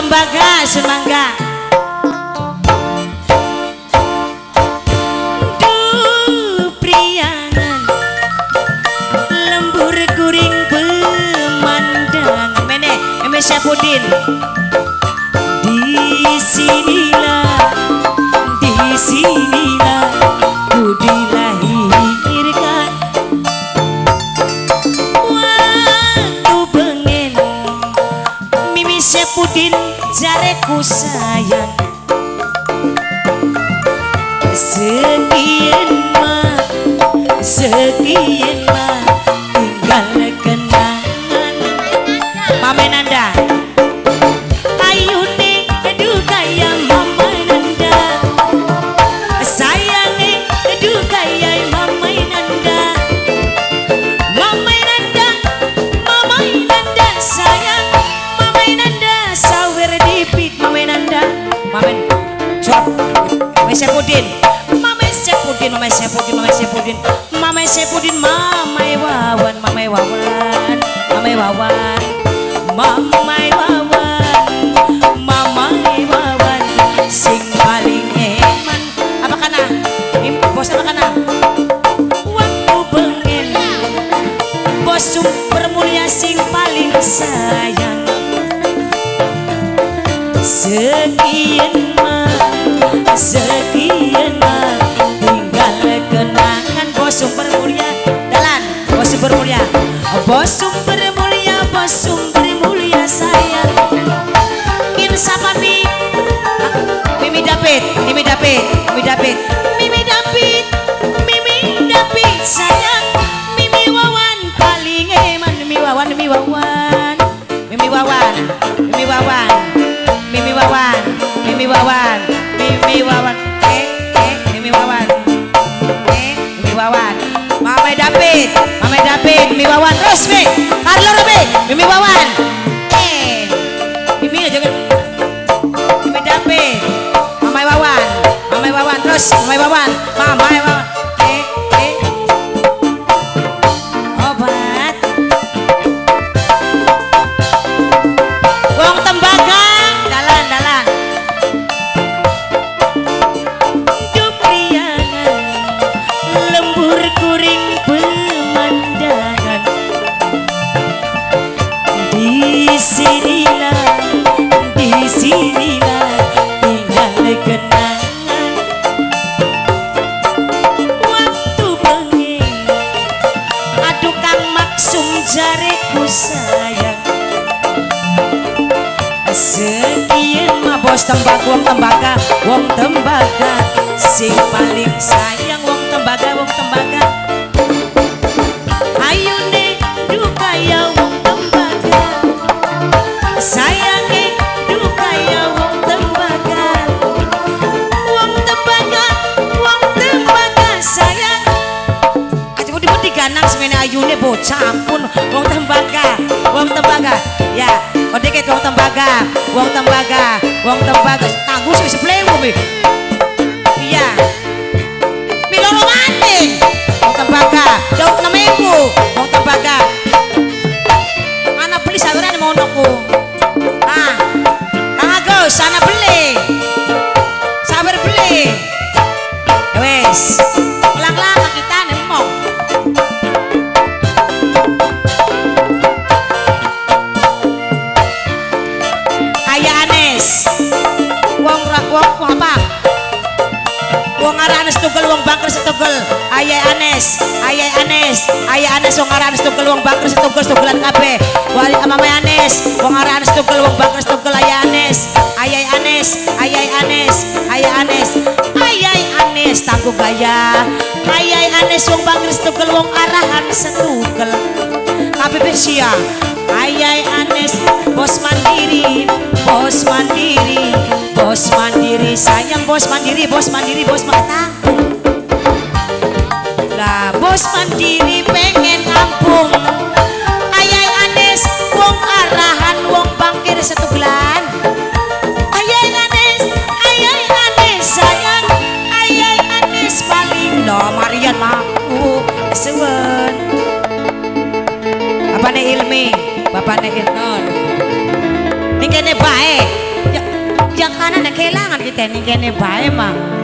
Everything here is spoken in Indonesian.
tembaga semangga. Duh priangan lembur kuring pemandangan. Mene Syafuddin. Di sinilah ku dilahirkan. Waktu pengen Mimi Syafuddin jareku sayang. Sekian mah tinggal kenangan. Mama Nanda ayu nih aduh kaya Mama Nanda, sayang nih aduh kaya Mama Nanda. Mama Nanda, Mama Nanda sayang. Mama Nanda sawer dipit. Mama Nanda Mama cok Mama Syafuddin. Mama Syafuddin, Mama Syafuddin, Mama Syafuddin, Mama Syafuddin, Mama Wawan, Mama Wawan, Mama Wawan, Mama Wawan, Mama Wawan, sing paling eman. Apa kana? Bos apa kana? Waktu pengen bos super mulia sing paling sayang. Sekian mah tinggal kenangan. Bos super mulia dalan, bos super mulia, bos super mulia, bos super mulia sayang. Insapa mi Mimi David, Mimi David, Mimi David, Mimi David, Mimi David sayang. Mimi Wawan paling eman. Mimi Wawan, Mimi Wawan, Mimi Wawan, Mimi Wawan, Mimi Wawan, Mimi Wawan, Mimi Wawan, Mimi Wawan, Mimi Wawan, Mama David, Mama David, Mimi Wawan terus mi, Carlo Robi, Mimi Wawan, Mimi aja kan, Mimi David, Mama Wawan, Mama Wawan terus, Mama Wawan, Mama Wawan, obat, wong tembaga. Di sinilah tinggal kenangan. Waktu pengen aduh Kang Maksum jareku sayang. Sekian mah bos tembaga, wong tembaga, wong tembaga sing paling sayang. Wong tembaga, wong tembaga. Ayo deh duh kaya wong tembaga, sayang nih duh kaya wong tembaga. Wong tembaga, wong tembaga sayang. Aja mau dibut diganang semene ayune bocah ampun. Wong tembaga, wong tembaga. Ya, kok dikit wong tembaga, wong tembaga, wong tembaga. Tangguh sih seplewu mi. Iya. Miloro maning. Wong tembaga, jauh 6.000. Wong tembaga. Mana beli saweran mau noku. Ah, Kang Agus, sana beli, sabar beli. Wes, pelang-pelang kita nembong. Ayah Anes, wong apa? Wong arah Anes tugel, wong bangker setugel. Ayah Anes, Ayah Anes, Ayah Anes, wong arah Anes tugel, wong bangker setugel, tugelan kabeh. Wali Mama Anes, wong arah Anes tugel, wong bangker setugel. Ayah Anes, Ayah Anes, Ayah Anes, Ayah Anes, Ayah Anes, tangguh gaya. Ayah Anes, wong bangker setugel, wong arahan setugel. Kabeh sia. Ayah Anes, bos mandiri, bos mandiri, bos mandiri sayang. Bos mandiri, bos mandiri, bos mata. Lah bos mandiri pengen kampung. Ayah Anes, wong arahan, wong bangkir setugelan. Ayah Anes sayang. Ayah Anes paling lo Marian maku sewen. Bapaknya Ilmi, bapaknya Irnon. Ini kene baik. Ana nek kelangan kita ning kene bae, Mang.